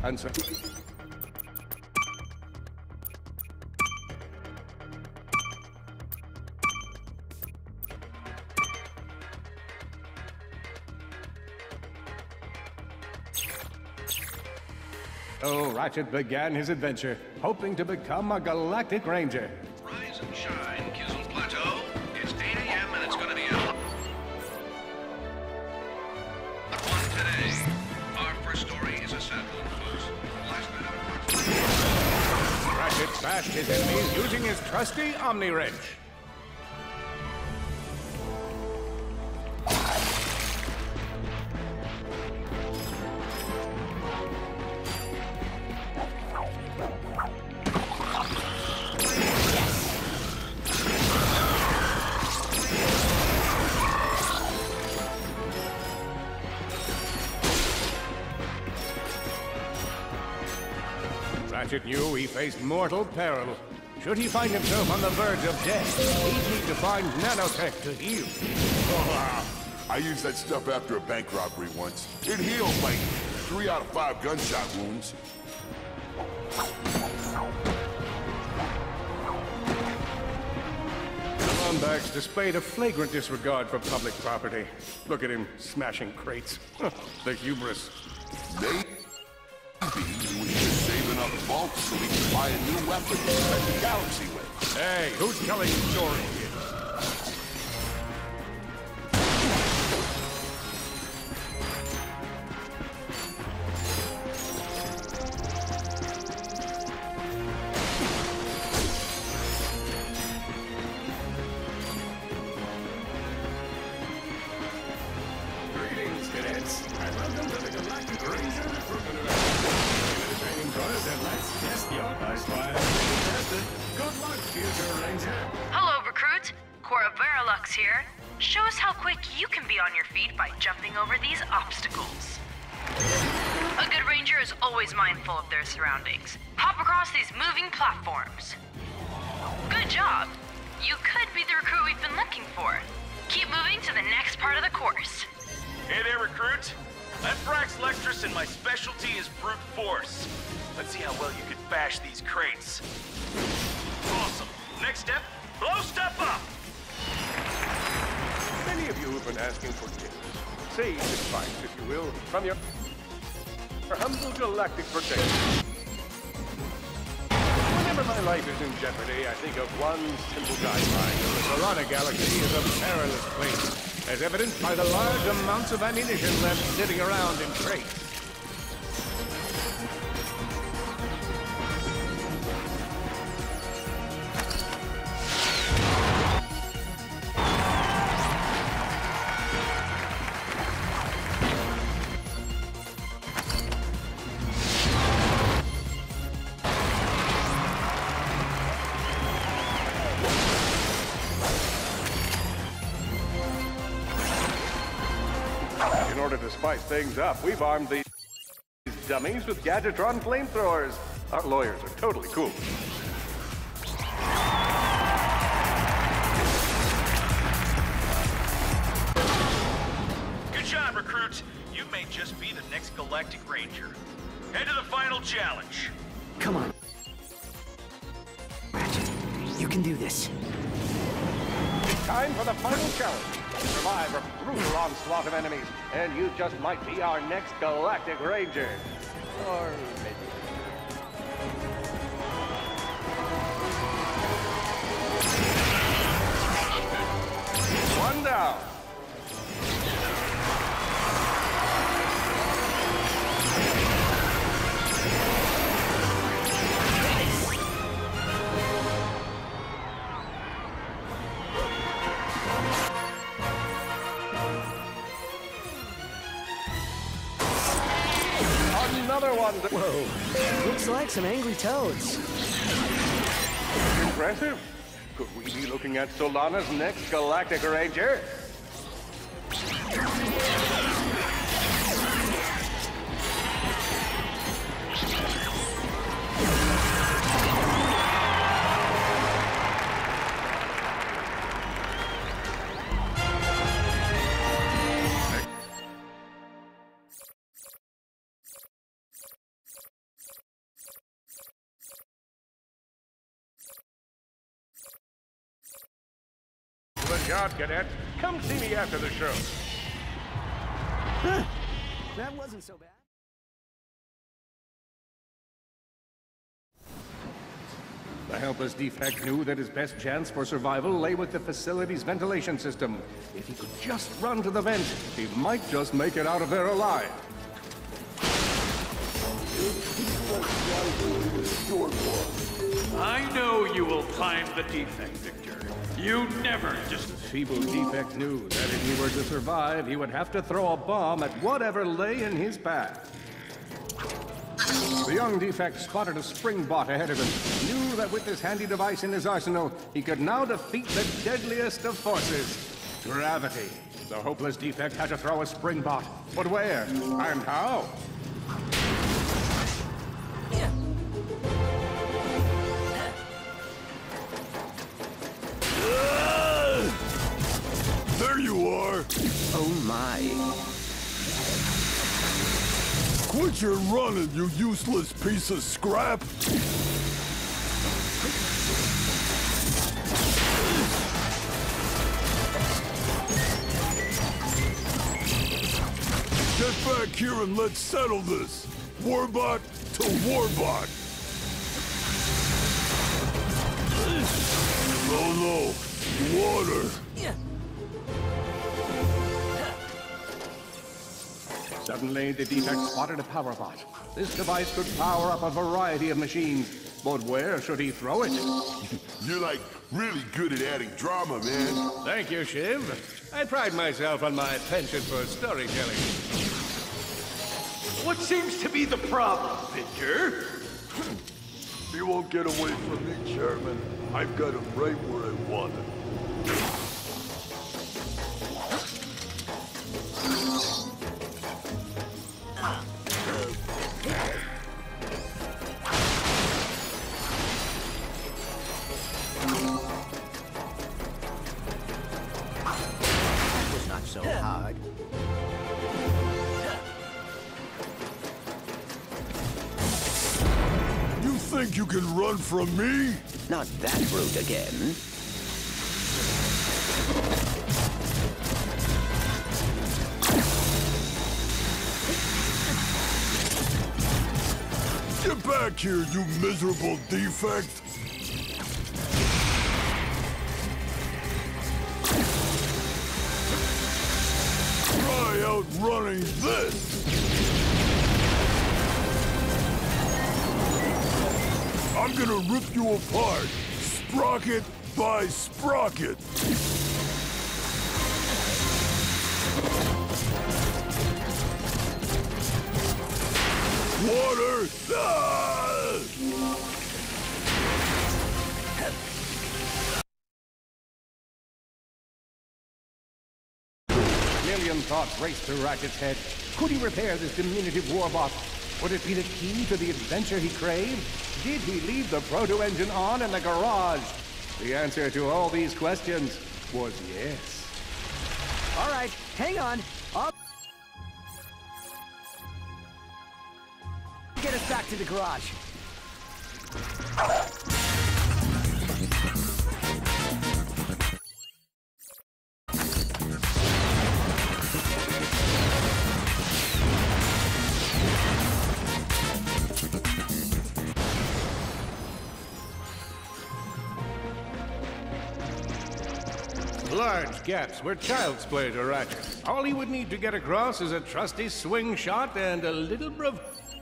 and so... So Ratchet began his adventure, hoping to become a Galactic Ranger. Rise and shine, Kizzle Plateau. It's 8 a.m. and it's gonna be a one today. Our first story is a sad one, folks. Last night Ratchet bashed his enemies using his trusty Omni Wrench. Ratchet knew he faced mortal peril. Should he find himself on the verge of death, he'd need to find nanotech to heal. I used that stuff after a bank robbery once. It healed like 3 out of 5 gunshot wounds. The Lombax displayed a flagrant disregard for public property. Look at him smashing crates. The hubris. Maybe he was just saving up bulk so he could buy a new weapon to defend the galaxy with. Hey, who's telling the story here? Greetings, cadets, and welcome to the Galactic Ranger Recruitment Event. Training course, and let's test your fire. Good luck, future Ranger. Hello, recruit. Cora Verilux here. Show us how quick you can be on your feet by jumping over these obstacles. A good ranger is always mindful of their surroundings. Hop across these moving platforms. Good job. You could be the recruit we've been looking for. Keep moving to the next part of the course. Hey there, recruit. I'm Brax Lectrus, and my specialty is brute force. Let's see how well you can bash these crates. Awesome. Next step, blow stuff up! Many of you have been asking for tips. Sage advice, if you will, from your humble galactic protector. Whenever my life is in jeopardy, I think of one simple guideline. The Solana Galaxy is a perilous place, as evidenced by the large amounts of ammunition left sitting around in crates. In order to spice things up, we've armed these dummies with Gadgetron flamethrowers. Our lawyers are totally cool. Good job, recruit. You may just be the next Galactic Ranger. Head to the final challenge. Come on. Ratchet, you can do this. Time for the final challenge. Survive a brutal onslaught of enemies, and you just might be our next Galactic Ranger. Or maybe... One down. Another one. Whoa. Looks like some angry toads. Impressive. Could we be looking at Solana's next Galactic Ranger? shot, Cadet. Come see me after the show. That wasn't so bad. The helpless defect knew that his best chance for survival lay with the facility's ventilation system. If he could just run to the vent, he might just make it out of there alive. I know you will find the defect, Victor. You never just... The feeble defect knew that if he were to survive, he would have to throw a bomb at whatever lay in his path. The young defect spotted a spring bot ahead of him, knew that with this handy device in his arsenal, he could now defeat the deadliest of forces, gravity. The hopeless defect had to throw a spring bot, but where and how? There you are! Oh my. Quit your running, you useless piece of scrap! Get back here and let's settle this! Warbot to Warbot! Oh no! Water! Suddenly, the defect spotted a power bot. This device could power up a variety of machines, but where should he throw it? You're like really good at adding drama, man. Thank you, Shiv. I pride myself on my penchant for storytelling. What seems to be the problem, Victor? He won't get away from me, Chairman. I've got him right where I want him. So hard. You think you can run from me? Not that brute again. Get back here, you miserable defect! Try outrunning this! I'm gonna rip you apart, sprocket by sprocket! Water! Ah! Million thoughts raced through Ratchet's head. Could he repair this diminutive warbot? Would it be the key to the adventure he craved? Did he leave the proto-engine on in the garage? The answer to all these questions was yes. All right, hang on. I'll get us back to the garage. Large gaps were child's play to Ratchet. All he would need to get across is a trusty swing shot and a little bravado.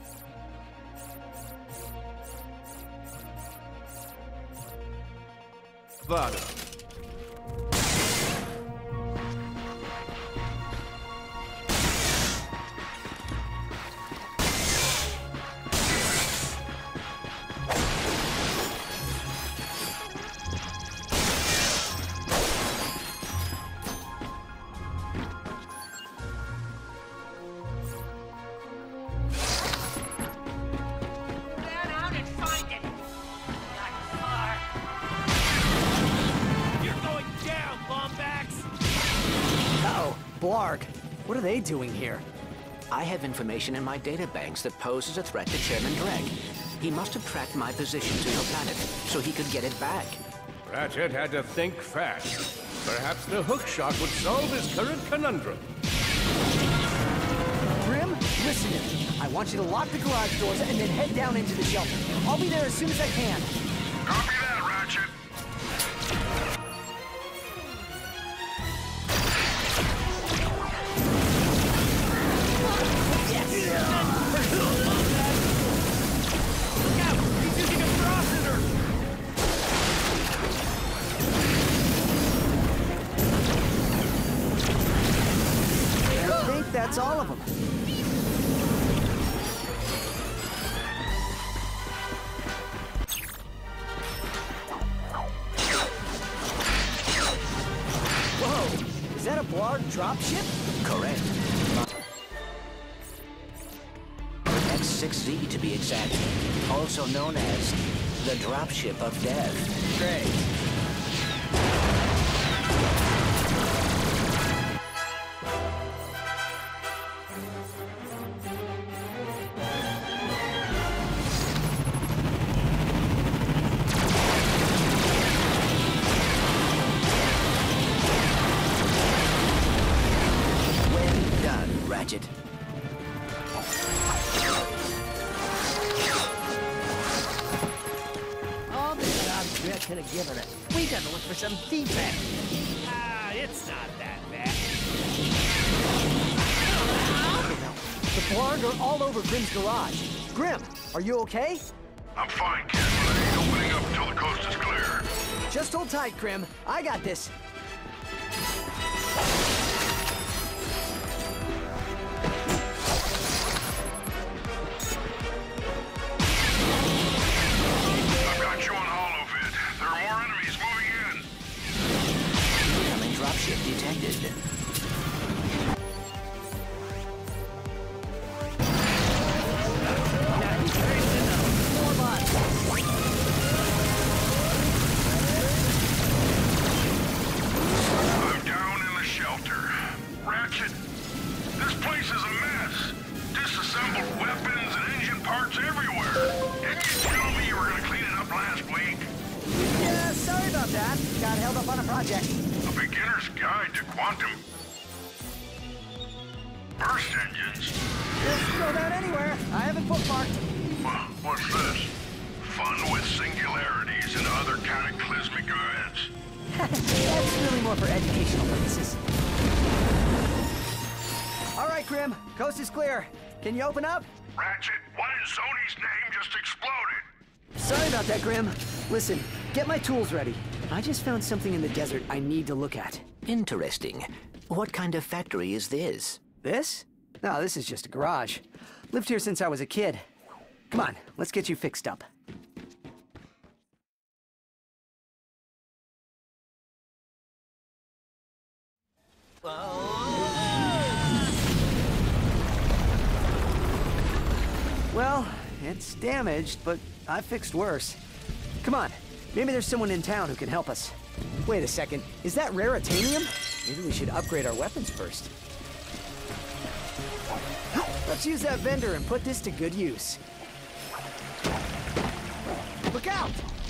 Blarg, what are they doing here? I have information in my databanks that poses a threat to Chairman Greg. He must have tracked my position to your planet, so he could get it back. Ratchet had to think fast. Perhaps the hook shot would solve his current conundrum. Grim, listen to me. I want you to lock the garage doors and then head down into the shelter. I'll be there as soon as I can. Copy that, Ratchet. Look out! He's using a straw scissor! I think that's all of them. Whoa! Is that a Blarg dropship? Correct. X6Z to be exact. Also known as the dropship of death. Great. Well done, Ratchet. All the jobs Brett could have given us. We gotta look for some defect. Ah, it's not that bad. The Blarg are all over Grim's garage. Grim, are you okay? I'm fine, kid, but I ain't opening up until the coast is clear. Just hold tight, Grim. I got this. I've got you on holovid. There are more enemies moving in. Incoming dropship detected. More bots. I'm down in the shelter. Ratchet, this place is a mess. Disassembled weapons and engine parts everywhere. Didn't you tell me you were gonna clean it up last week? Yeah, sorry about that. Got held up on a project. A beginner's guide to quantum burst engines. Just go down anywhere. I haven't bookmarked. What's this? Fun with singularities and other cataclysmic events. That's really more for educational purposes. All right, Grim. Coast is clear. Can you open up? Ratchet, what in Sony's name just exploded? Sorry about that, Grim. Listen, get my tools ready. I just found something in the desert I need to look at. Interesting. What kind of factory is this? This? No, this is just a garage. Lived here since I was a kid. Come on, let's get you fixed up. Well, it's damaged, but I fixed worse. Come on, maybe there's someone in town who can help us. Wait a second, is that raritanium? Maybe we should upgrade our weapons first. Let's use that vendor and put this to good use. Look out!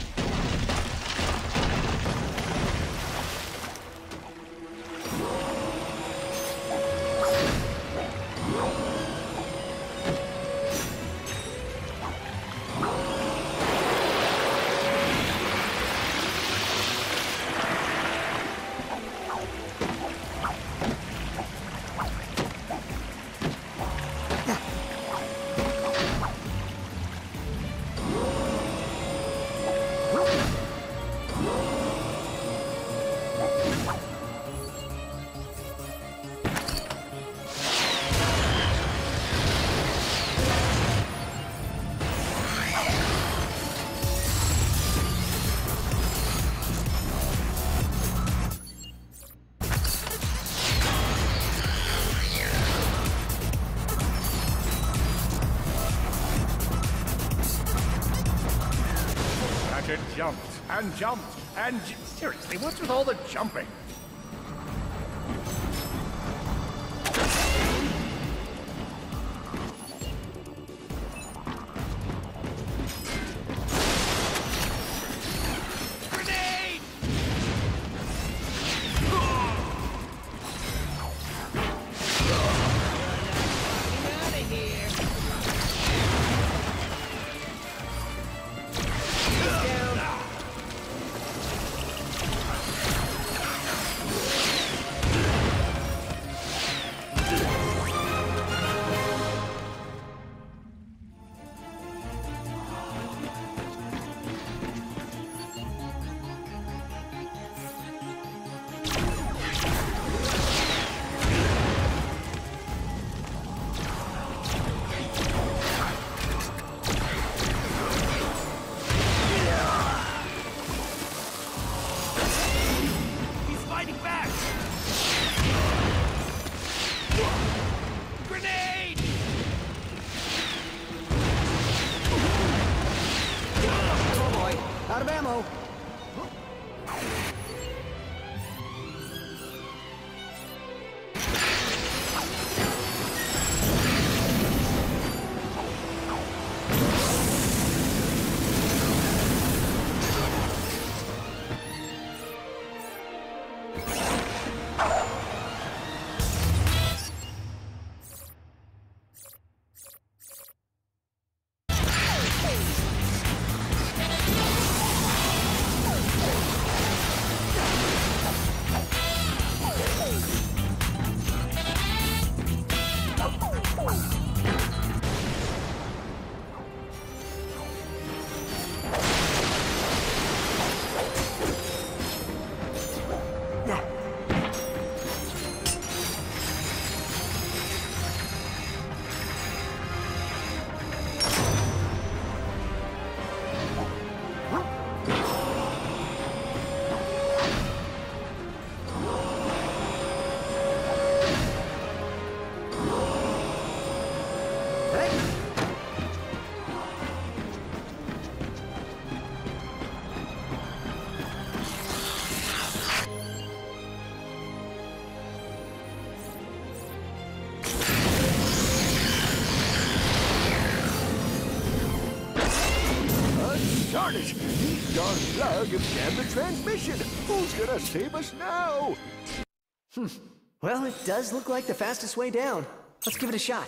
Ratchet jumped and jumped and seriously, what's with all the jumping? ammo. Darn it! These darn plug have jammed the transmission! Who's gonna save us now? Well, it does look like the fastest way down. Let's give it a shot.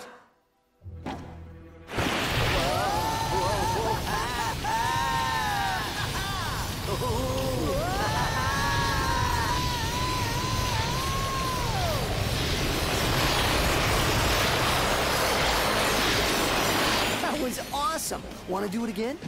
That was awesome! Want to do it again?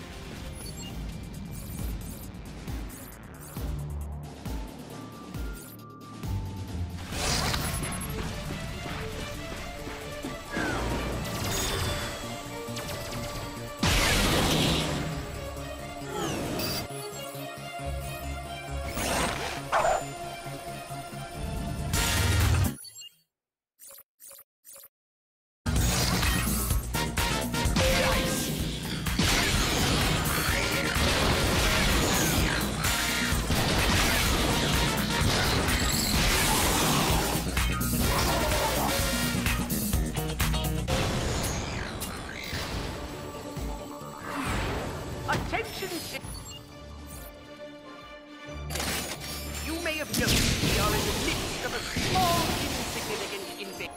You may have noticed we are in the midst of a small, insignificant invasion.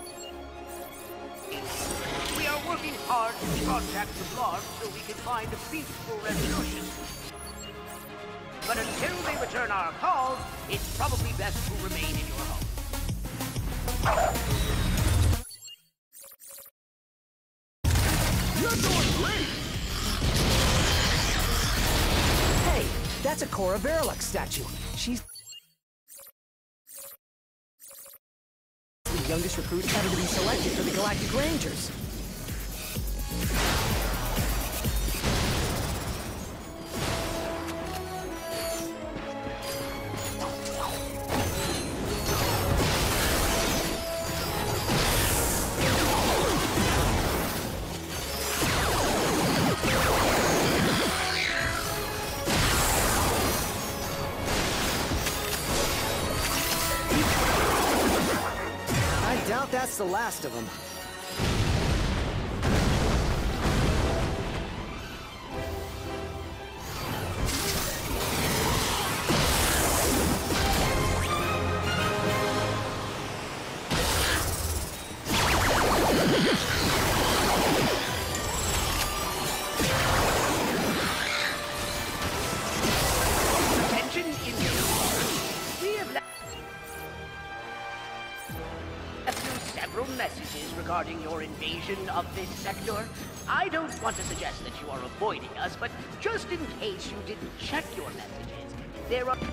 We are working hard to contact the Blarg so we can find a peaceful resolution. But until they return our calls, it's probably best to remain in your home. You're doing great! Hey, that's a Cora Verilux statue. She's the youngest recruit ever to be selected for the Galactic Rangers. I doubt that's the last of them. Attention Indians. We have left you several messages regarding your invasion of this sector. I don't want to suggest that you are avoiding us, but just in case you didn't check your messages, there are...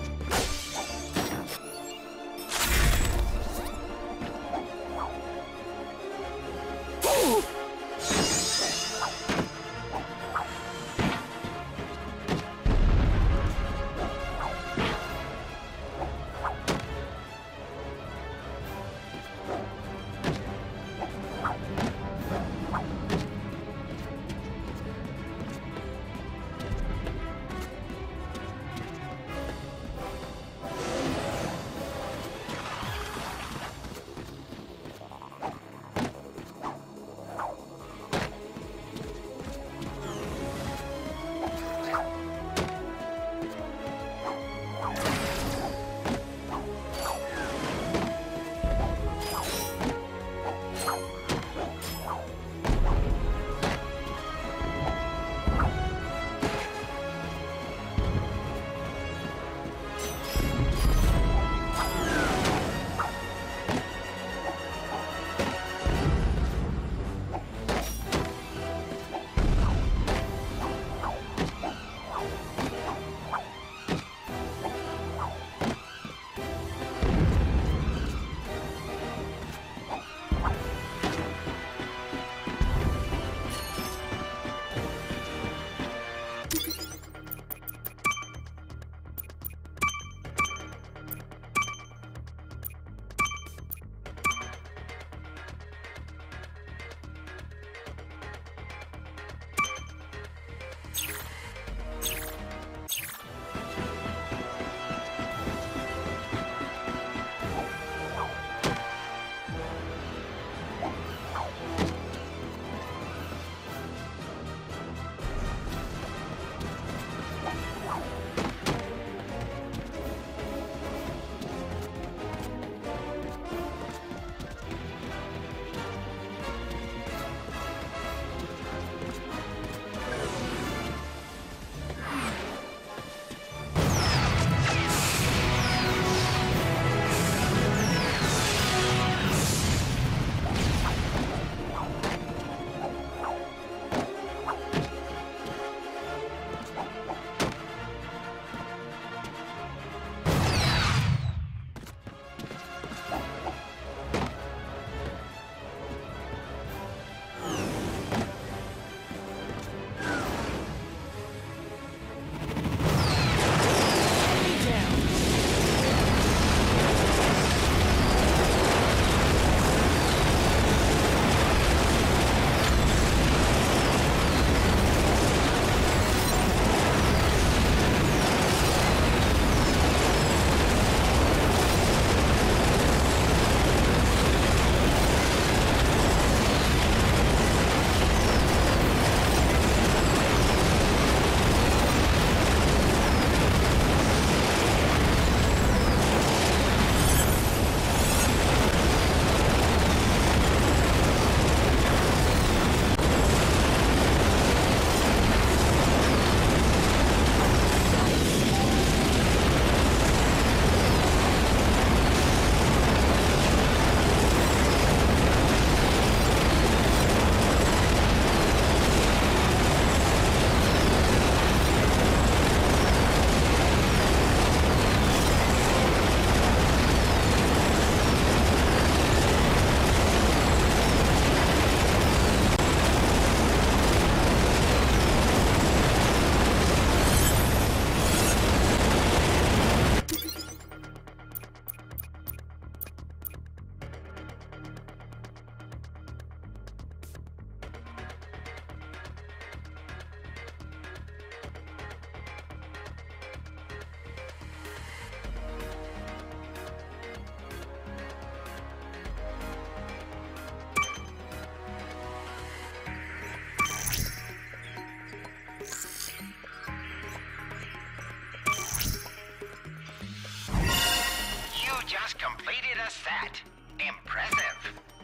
a set. Impressive.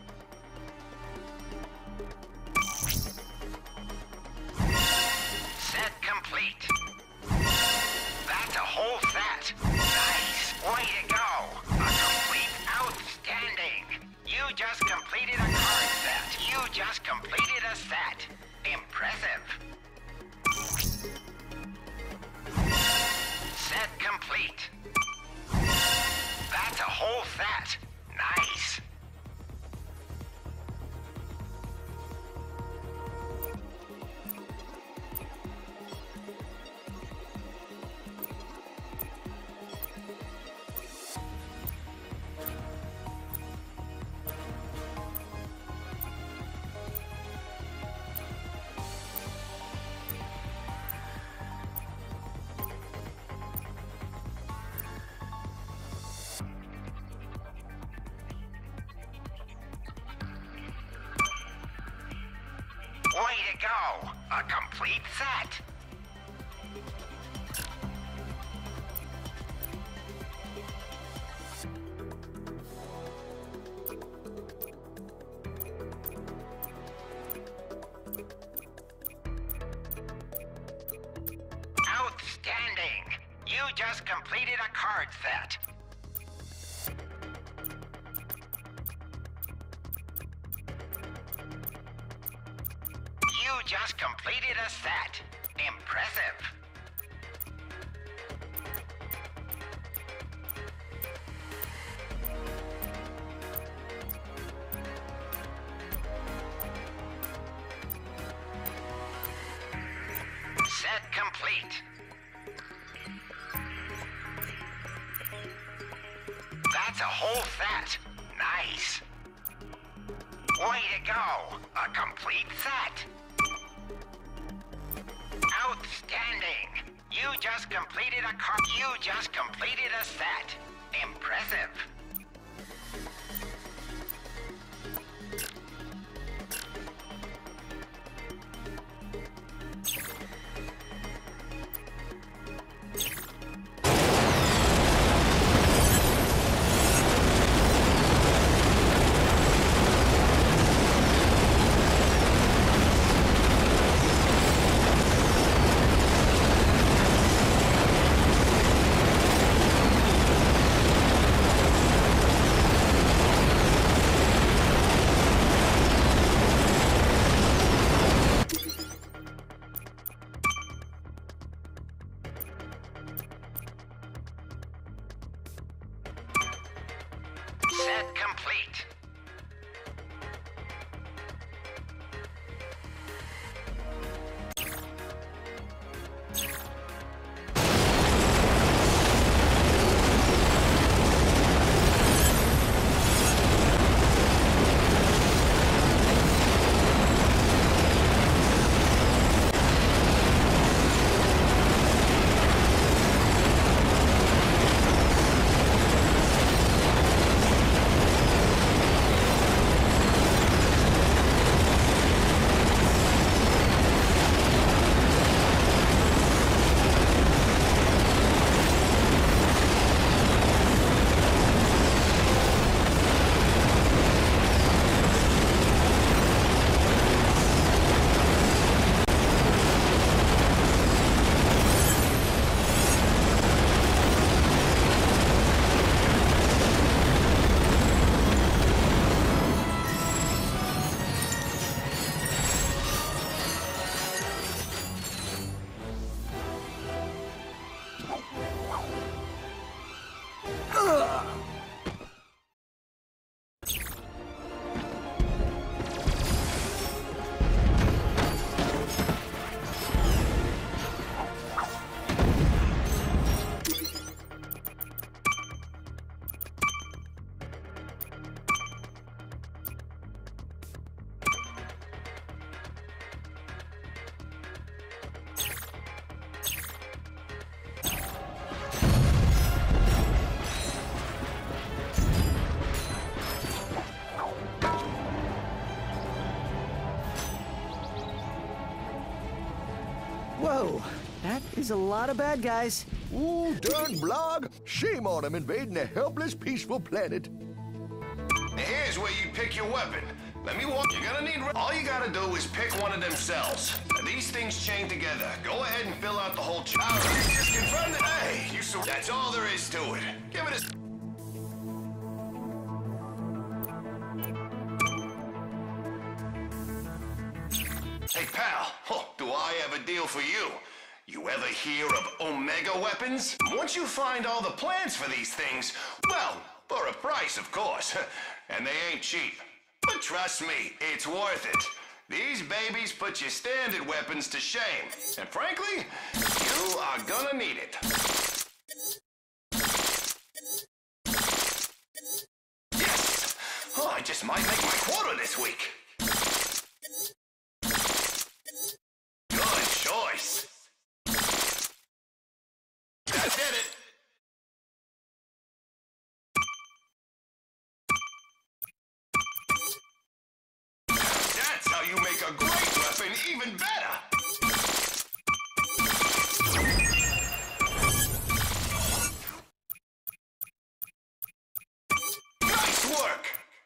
Set complete. That's a whole set. Nice. Way to go. A complete outstanding. You just completed a card set. You just completed a set. Impressive. Set complete. That's a whole set. Nice. Way to go! A complete set! Outstanding! You just completed a card set. You just completed a set. Impressive. Set complete. That's a whole set. Nice. Way to go. A complete set. Outstanding! You just completed a card. You just completed a set. Impressive. Set complete. Whoa, that is a lot of bad guys. Ooh, darn blog. Shame on him invading a helpless, peaceful planet. Here's where you pick your weapon. Let me walk. You're gonna need. All you gotta do is pick one of them cells. Now, these things chain together. Go ahead and fill out the whole. All right, just confirm that. Hey, you. That's all there is to it. Give it a. Hey, pal. Oh, do I have a deal for you? You ever hear of Omega weapons? Once you find all the plans for these things, well, for a price, of course. And they ain't cheap. But trust me, it's worth it. These babies put your standard weapons to shame. And frankly, you are gonna need it. Yes! Oh, I just might make my quota this week. Good choice. That did it. That's how you make a great weapon even better. Nice work.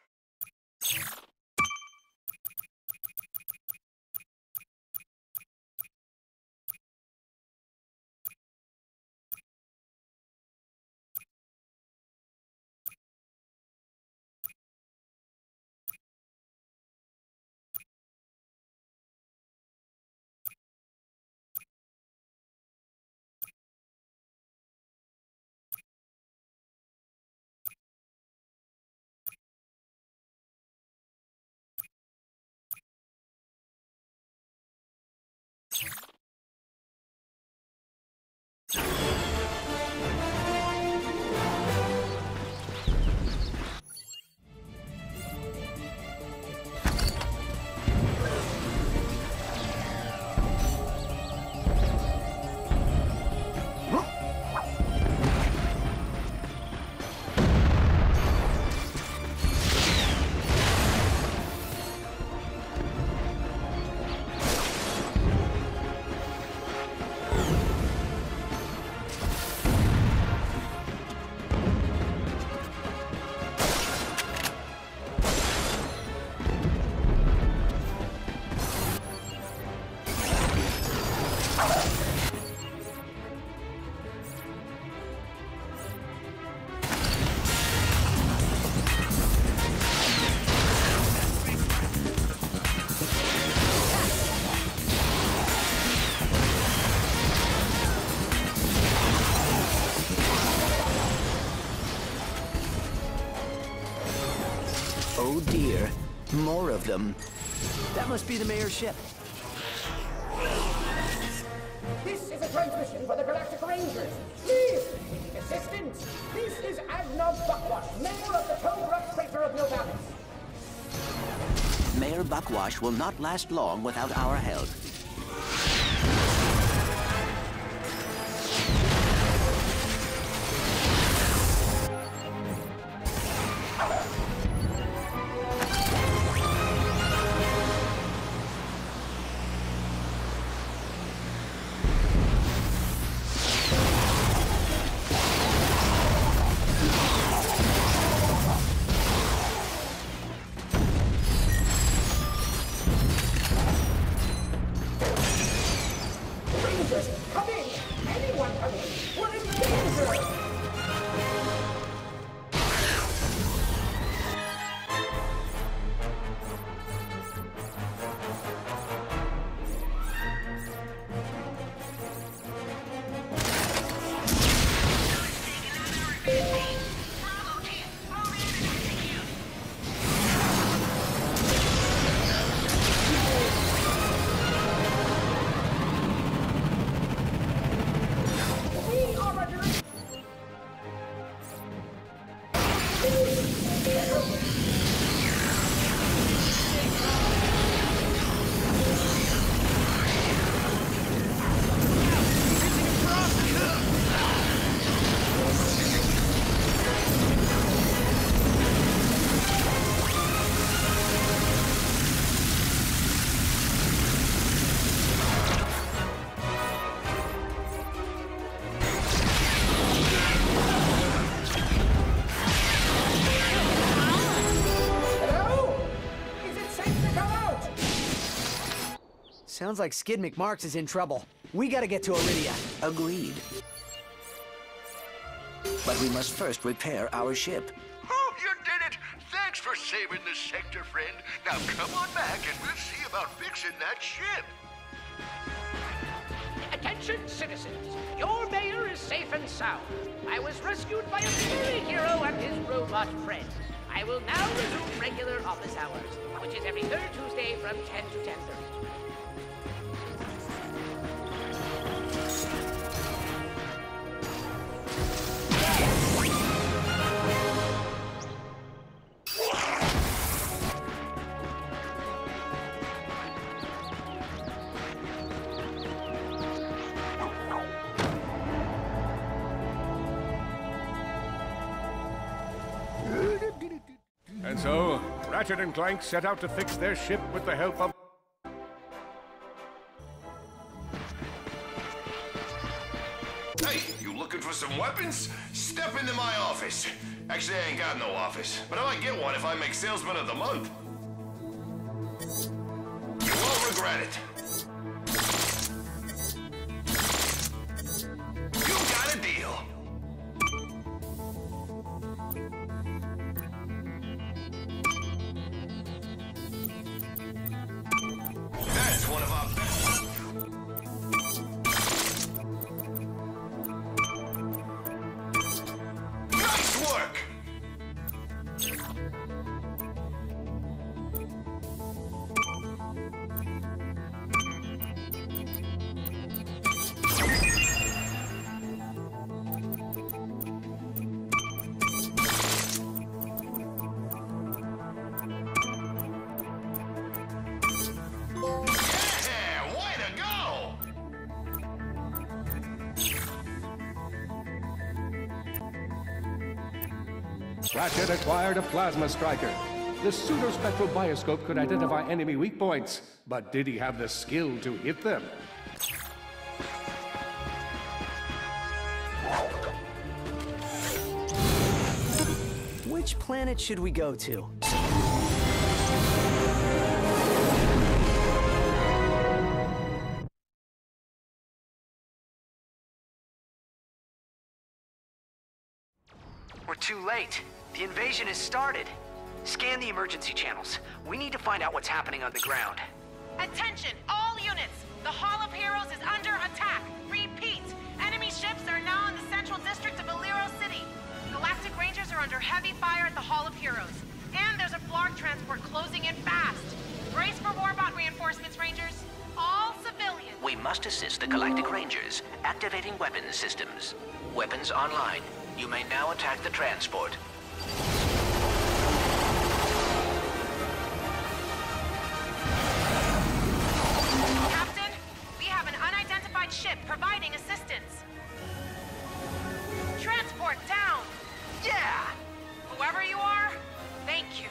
Oh dear, more of them. That must be the mayor's ship. This is a transmission for the Galactic Rangers. Please, we need assistance. This is Agnog Buckwash, mayor of the Cobra Crater of Novalis. Mayor Buckwash will not last long without our help. Sounds like Skid McMarx is in trouble. We gotta get to Iridia. Agreed. But we must first repair our ship. Oh, you did it! Thanks for saving the sector, friend. Now come on back and we'll see about fixing that ship. Attention, citizens. Your mayor is safe and sound. I was rescued by a fairy hero and his robot friend. I will now resume regular office hours, which is every third Tuesday from 10 to 10:30. And so, Ratchet and Clank set out to fix their ship with the help of... Hey, you looking for some weapons? Step into my office. Actually, I ain't got no office, but I might get one if I make Salesman of the Month. You won't regret it. You got a deal. That's one of our best. Nice work! Ratchet acquired a plasma striker. The pseudo-spectral bioscope could identify enemy weak points, but did he have the skill to hit them? Which planet should we go to? We're too late. The invasion has started. Scan the emergency channels. We need to find out what's happening on the ground. Attention, all units! The Hall of Heroes is under attack! Repeat! Enemy ships are now in the central district of Aliro City. Galactic Rangers are under heavy fire at the Hall of Heroes. And there's a Blarg transport closing in fast. Brace for Warbot reinforcements, Rangers. All civilians. We must assist the Galactic Rangers, activating weapons systems. Weapons online. You may now attack the transport. Captain, we have an unidentified ship providing assistance. Transport down! Yeah! Whoever you are, thank you.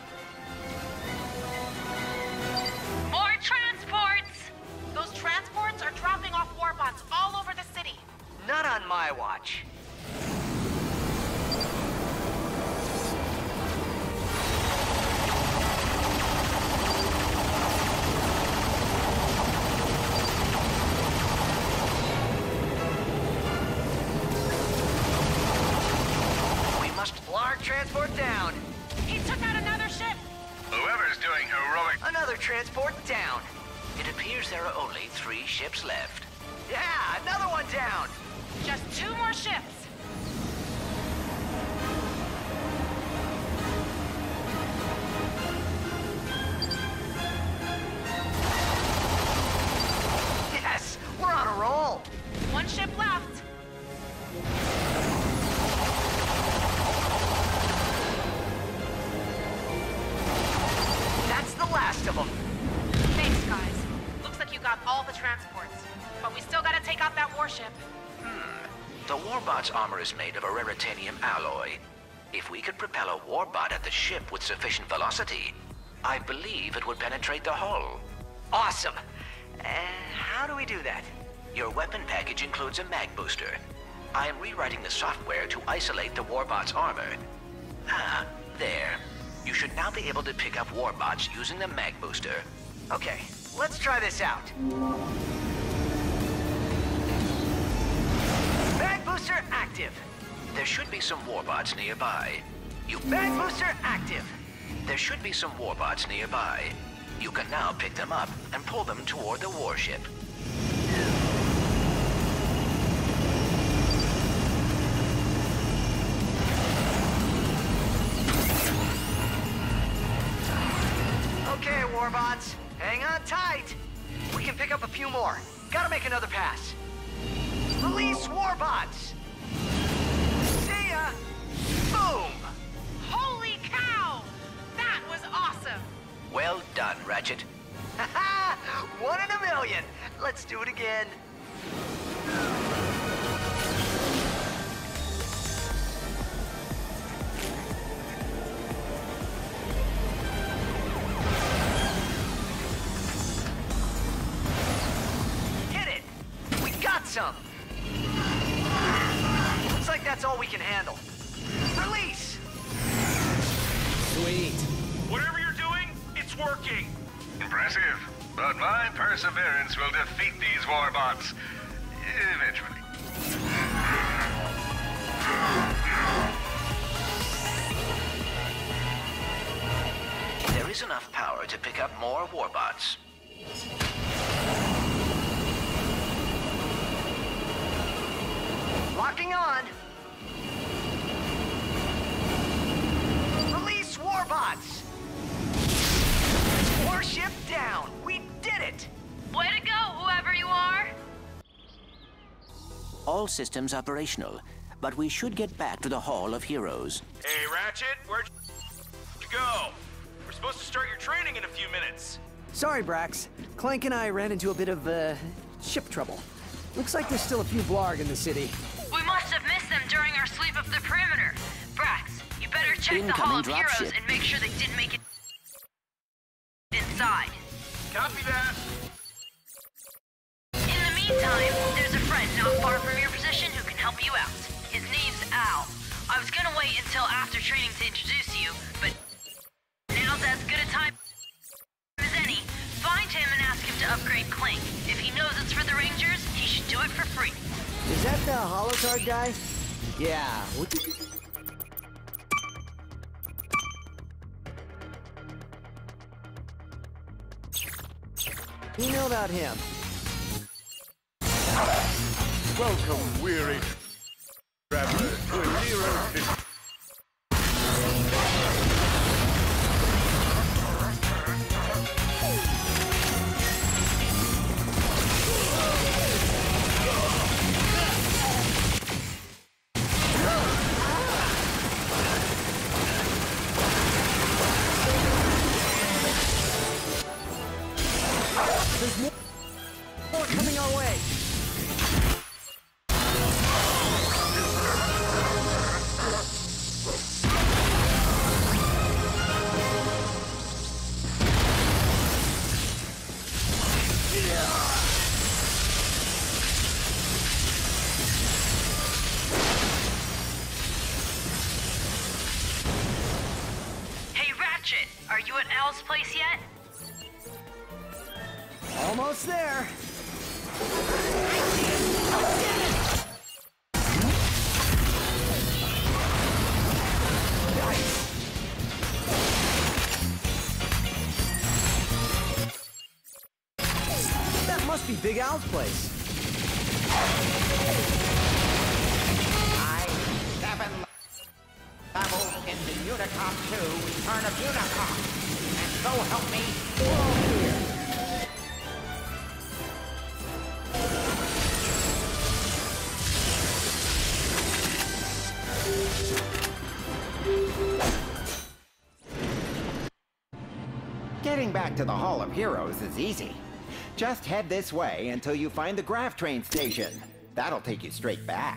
More transports! Those transports are dropping off warbots all over the city. Not on my watch. Transport down. He took out another ship. Whoever's doing heroic... Another transport down. It appears there are only 3 ships left. Yeah, another one down. Just 2 more ships. Yes, we're on a roll. 1 ship left. Last of them. Thanks, guys. Looks like you got all the transports. But we still gotta take out that warship. The warbot's armor is made of a raritanium alloy. If we could propel a warbot at the ship with sufficient velocity, I believe it would penetrate the hull. Awesome. How do we do that? Your weapon package includes a mag booster. I am rewriting the software to isolate the warbot's armor. Ah, there. You should now be able to pick up warbots using the mag booster. Okay, let's try this out. Bag booster active. There should be some warbots nearby. Bag booster active. There should be some warbots nearby. You can now pick them up and pull them toward the warship. Okay, warbots, hang on tight. We can pick up a few more. Gotta make another pass. Release warbots! See ya! Boom! Holy cow! That was awesome! Well done, Ratchet. Haha! 1 in a million! Let's do it again. Hit it! We got some! Looks like that's all we can handle. Release! Sweet. Whatever you're doing, it's working. Impressive. But my perseverance will defeat these warbots. Eventually. There is enough power to pick up more warbots. Locking on. Release warbots. Warship down. We did it. Way to go, whoever you are! All systems operational, but we should get back to the Hall of Heroes. Hey, Ratchet, where'd you go? We're supposed to start your training in a few minutes. Sorry, Brax. Clank and I ran into a bit of, ship trouble. Looks like there's still a few blarg in the city. We must have missed them during our sweep of the perimeter. Brax, you better check the Hall of Heroes and make sure they didn't make it inside. Copy that. In the meantime, there's a friend not far from your position who can help you out. His name's Al. I was gonna wait until after training to introduce you, but now's as good a time as any. Find him and ask him to upgrade Clank. If he knows it's for the Rangers, he should do it for free. Is that the holocard guy? Yeah. You know about him. Welcome, weary traveler, to a Nero's. There's more coming our way. Hey, Ratchet, are you at Al's place yet? Almost there. That must be Big Al's place. I, Kevin, traveled into Unicom 2, Return of Unicom. And so help me, we're all here. Getting back to the Hall of Heroes is easy. Just head this way until you find the Graph Train station. That'll take you straight back.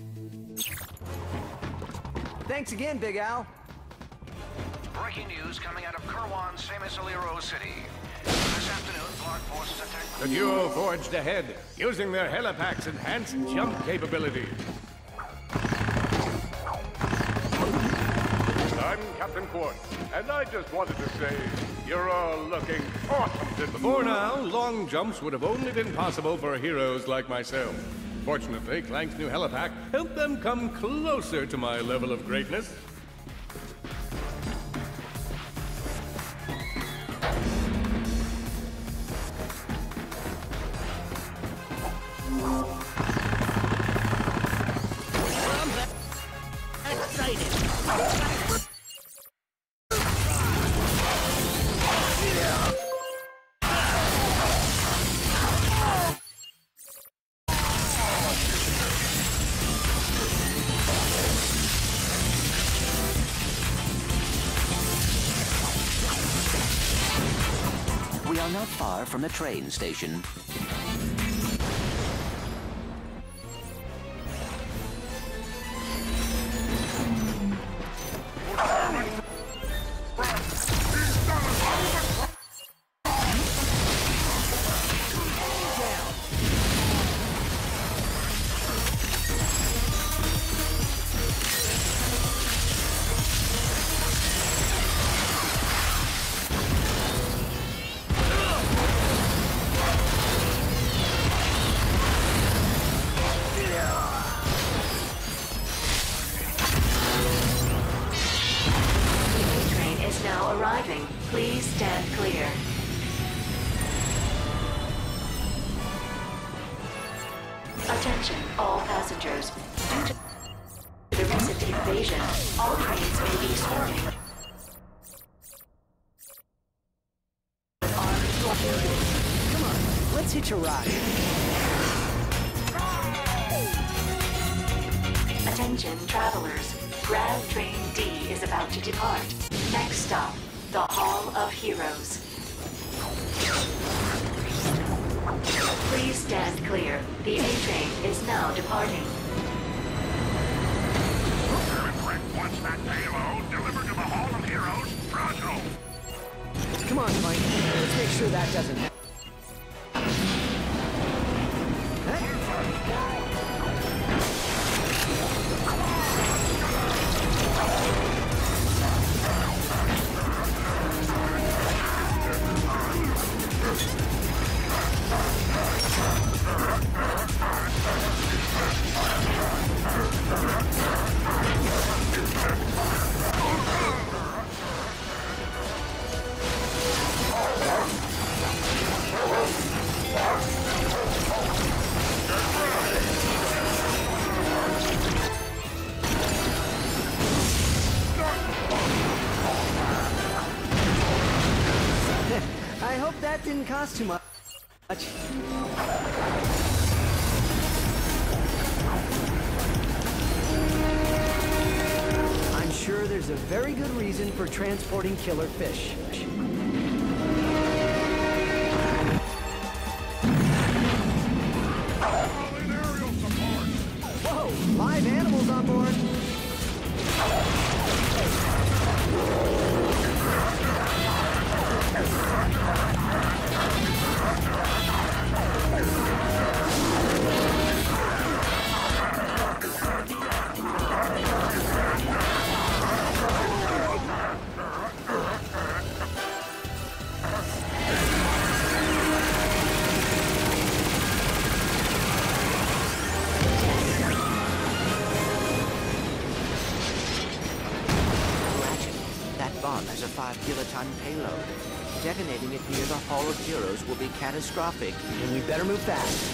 Thanks again, Big Al. Breaking news coming out of Kerwan's famous Aliro City. This afternoon, Blarg forces attacked... The duo forged ahead, using their helipacks' enhanced jump capabilities. I'm Captain Quartz, and I just wanted to say you're all looking awesome today. Before now, long jumps would have only been possible for heroes like myself. Fortunately, Clank's new helipack helped them come closer to my level of greatness. We are not far from the train station. Please stand clear. Attention, all passengers. Due to the recent invasion, all trains may be swarming. Come on, let's hitch a ride. Attention, travelers. Grav Train D is about to depart. Next stop, the Hall of Heroes. Please stand clear. The A-Train is now departing. Once that payload delivered to the Hall of Heroes, Roger. Come on, Clank. Let's make sure that doesn't happen. I hope that didn't cost too much. I'm sure there's a very good reason for transporting killer fish. Whoa, live animals on board. Has a 5-kiloton payload. Detonating it near the Hall of Heroes will be catastrophic. And we better move fast.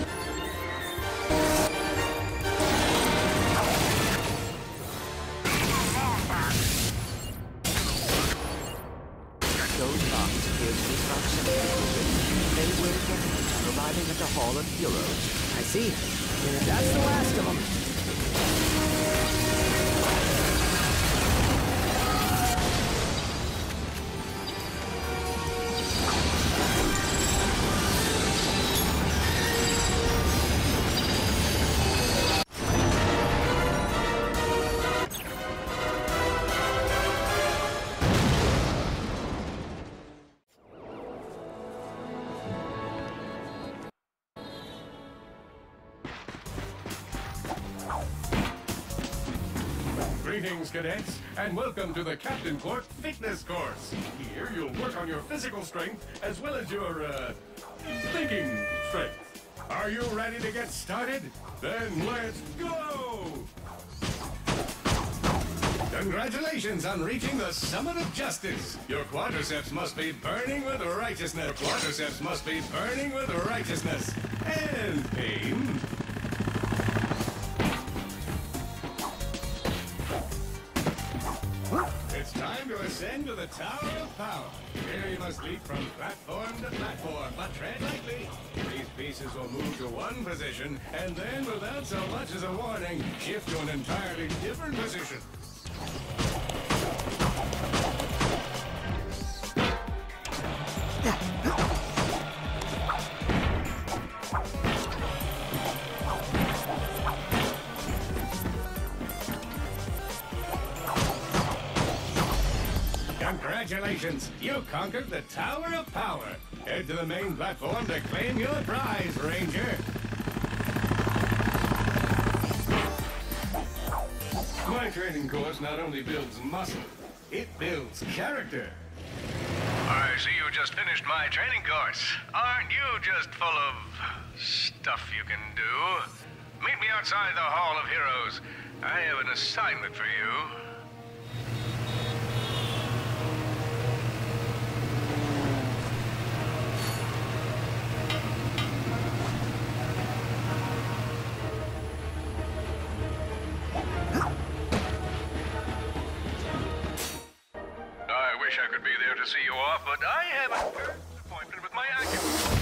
Those bombs appear to be proximity moving. They will detonate, arriving at the Hall of Heroes. I see. And if that's the last of them. Greetings, cadets, and welcome to the Captain Quark Fitness Course. Here, you'll work on your physical strength as well as your, thinking strength. Are you ready to get started? Then let's go! Congratulations on reaching the summit of justice. Your quadriceps must be burning with righteousness. Your quadriceps must be burning with righteousness. And pain. It's time to ascend to the Tower of Power. Here you must leap from platform to platform, but tread lightly. These pieces will move to one position, and then, without so much as a warning, shift to an entirely different position. Congratulations! You conquered the Tower of Power! Head to the main platform to claim your prize, Ranger! My training course not only builds muscle, it builds character. I see you just finished my training course. Aren't you just full of stuff you can do? Meet me outside the Hall of Heroes. I have an assignment for you. I could be there to see you off, but I have a first appointment with my acting.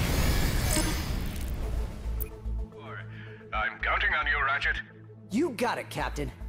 I'm counting on you, Ratchet. You got it, Captain.